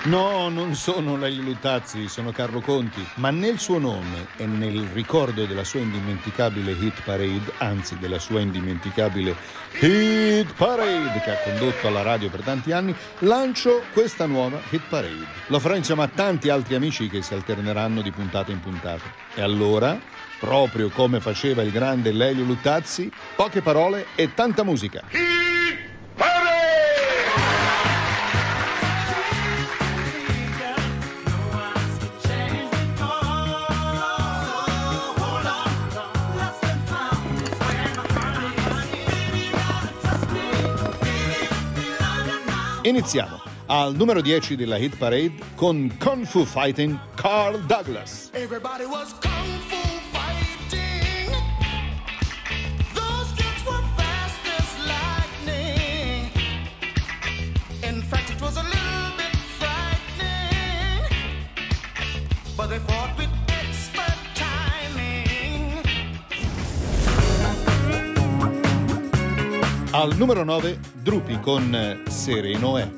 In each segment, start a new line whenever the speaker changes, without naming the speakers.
No, non sono Lelio Luttazzi, sono Carlo Conti, ma nel suo nome e nel ricordo della sua indimenticabile hit parade, anzi della sua indimenticabile hit parade che ha condotto alla radio per tanti anni, lancio questa nuova hit parade. Lo farò insieme a tanti altri amici che si alterneranno di puntata in puntata. E allora, proprio come faceva il grande Lelio Luttazzi, poche parole e tanta musica. Iniziamo al numero 10 della hit parade con Kung Fu Fighting Carl Douglas.
Everybody was kung fu fighting. Those kids were fast as lightning. In fact, it was a little bit frightening, but they fought with expert timing.
Al numero 9 Drupi con Sereno è.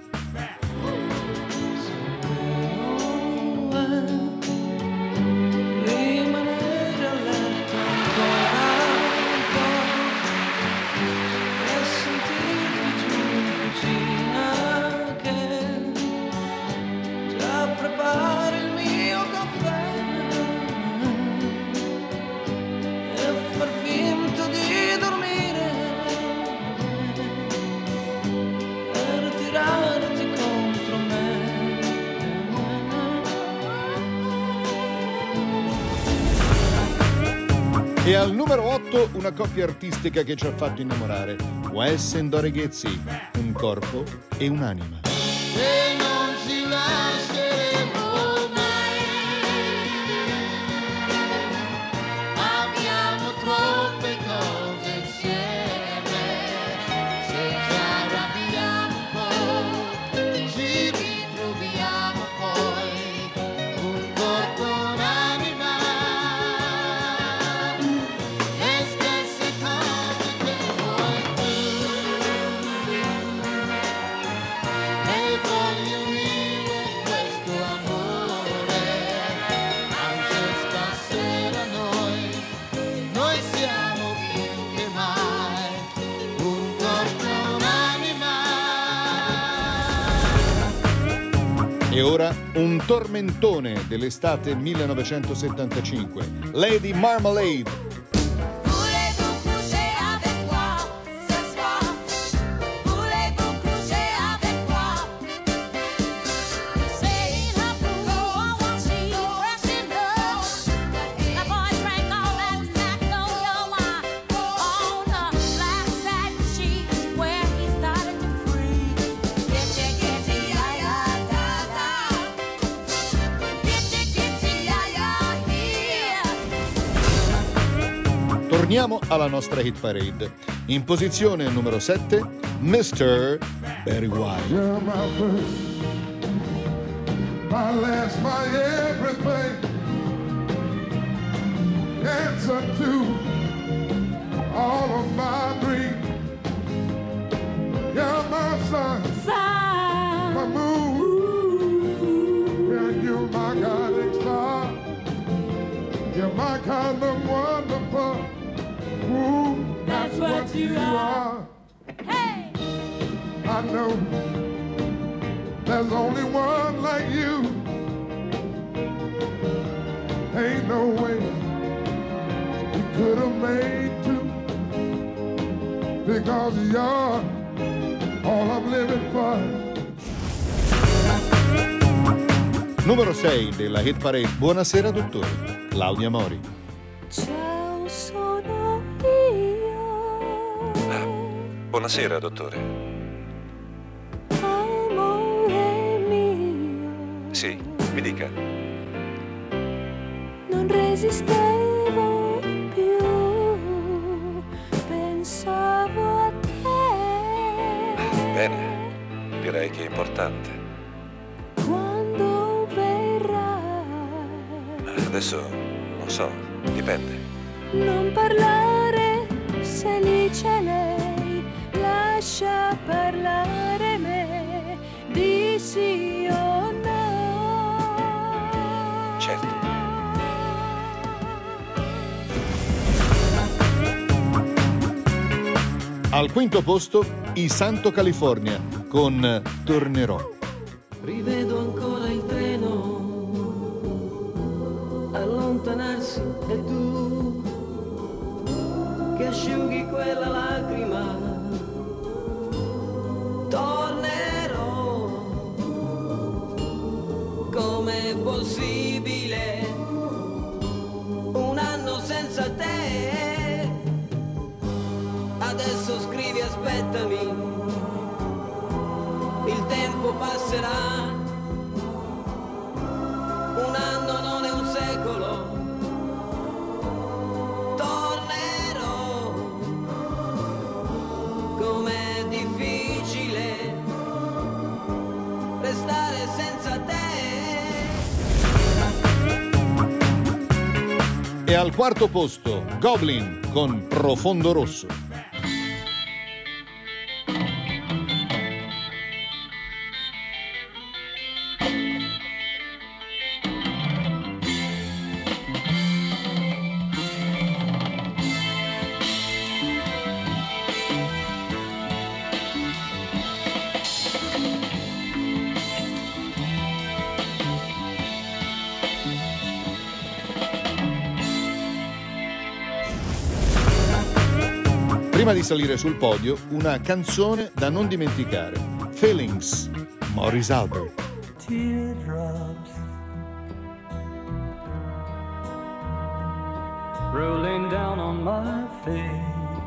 E al numero 8 una coppia artistica che ci ha fatto innamorare, Wes e Dore Ghezzi, un corpo e un'anima.
E non ci lasceremo mai. Abbiamo troppe cose insieme. Se ci arrabbiamo poi, ci ritroviamo poi. Un corpo e un'anima. Le stesse cose che vuoi tu. E voglio unire questo amore, anche stasera noi siamo più che mai un corpo e un'anima.
E ora un tormentone dell'estate 1975, Lady Marmalade.
Voulez-vous coucher avec moi ce soir? Voulez-vous coucher avec moi? Say in her pool, she fresh and low. That boy drank all that snack on your wine. On the black satin sheet where he started to freeze. Gitty, ya ya da da. Gitty, ya ya here.
Torniamo alla nostra hit parade. In posizione numero 7, Mr. Barry White.
You're my first, my last, my everything. Answer to all of my dreams. You're my sun, my moon. Yeah, you're my guiding star. You're my kind of wonderful. Ooh, that's what you are.
Hey!
I know there's only one like you. Ain't no way you could have made two, because you're all I'm living for.
Numero 6 della hit parade. Buonasera dottore, Claudia Mori.
Ciao, sono io.
Buonasera, dottore.
Amore mio.
Sì, mi dica.
Non resistevo più, pensavo a te.
Bene, direi che è importante.
Quando verrai,
Adesso non so, dipende.
non parlare se lì c'è lei, lascia parlare me, di sì o
Al quinto posto, i Santo California con Tornerò.
Rivedo ancora il treno allontanarsi e tu che asciughi quella lacrima. Tornerò, com'è possibile un anno senza te? Adesso scrivi aspettami, il tempo passerà, un anno non è un secolo, tornerò, com'è difficile restare senza te.
E al quarto posto, Goblin con Profondo Rosso. Prima di salire sul podio, una canzone da non dimenticare. Feelings, Maurice Albert.
Teardrops rolling down on my face,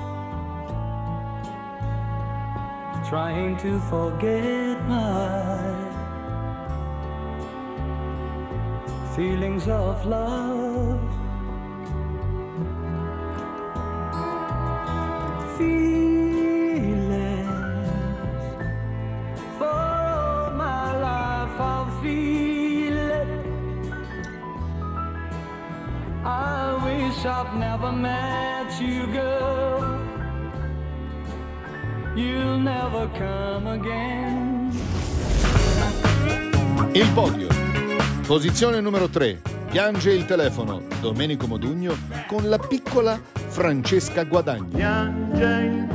trying to forget my feelings of love. Feelings for all my life I'll feel it. I wish I've never met you, girl. You'll never come again.
Il podio. Posizione numero 3. Piange il telefono. Domenico Modugno con la piccola Francesca Guadagni.
Piange il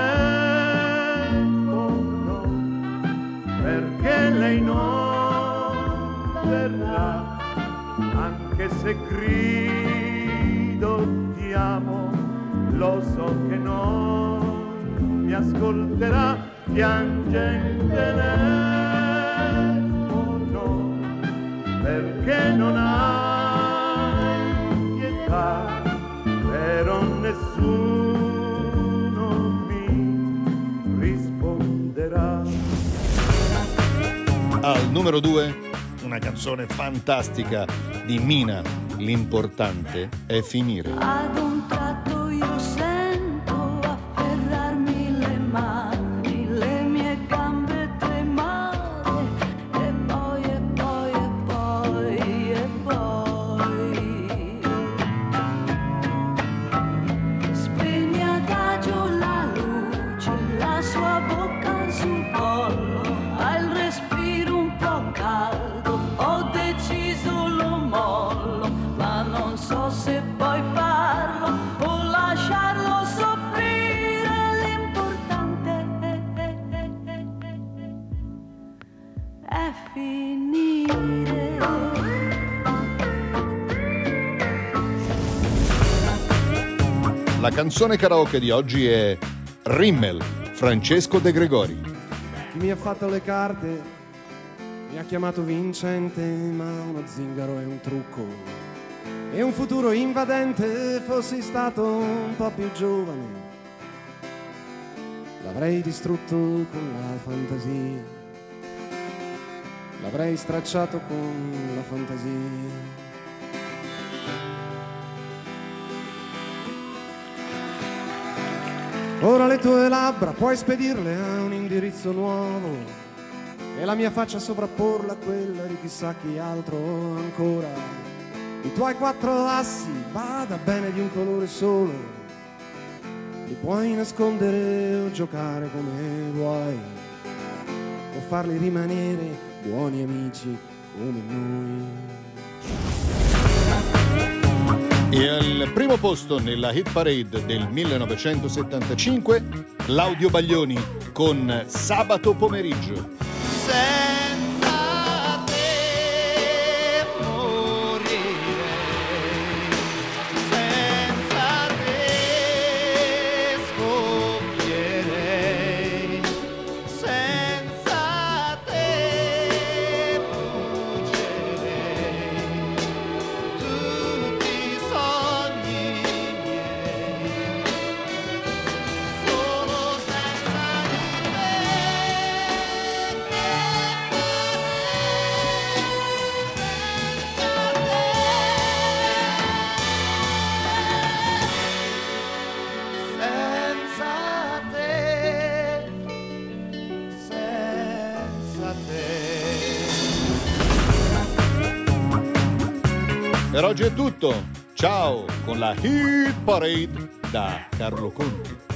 telefono perché lei non verrà, anche se grido ti amo, lo so che non mi ascolterà. Piange il telefono perché non hai pietà, però nessuno mi risponderà.
Al numero 2, una canzone fantastica di Mina. L'importante è finire.
Ad un tratto io sento afferrarmi le mani, le mie gambe tremare, e poi, e poi, e poi, e poi. Spegne adagio la luce, la sua bocca sul collo, ha il respiro un po' caldo, ho deciso lo mollo, ma non so se poi farlo o lasciarlo soffrire. L'importante è finire.
La canzone karaoke di oggi è Rimmel, Francesco De Gregori.
Chi mi ha fatto le carte mi ha chiamato vincente, ma uno zingaro è un trucco e un futuro invadente. Fossi stato un po' più giovane, l'avrei distrutto con la fantasia, l'avrei stracciato con la fantasia. Ora le tue labbra puoi spedirle a un indirizzo nuovo e la mia faccia sovrapporla a quella di chissà chi altro ancora. I tuoi 4 assi, bada bene, di un colore solo, li puoi nascondere o giocare come vuoi, o farli rimanere buoni amici come noi.
E al primo posto nella hit parade del 1975, Claudio Baglioni con Sabato pomeriggio.
Senza te morirei, senza te scoppierei, senza te brucerei tutti i sogni miei, solo senza di te. Senza te, senza te.
Per oggi è tutto. Ciao con la hit parade da Carlo Conti.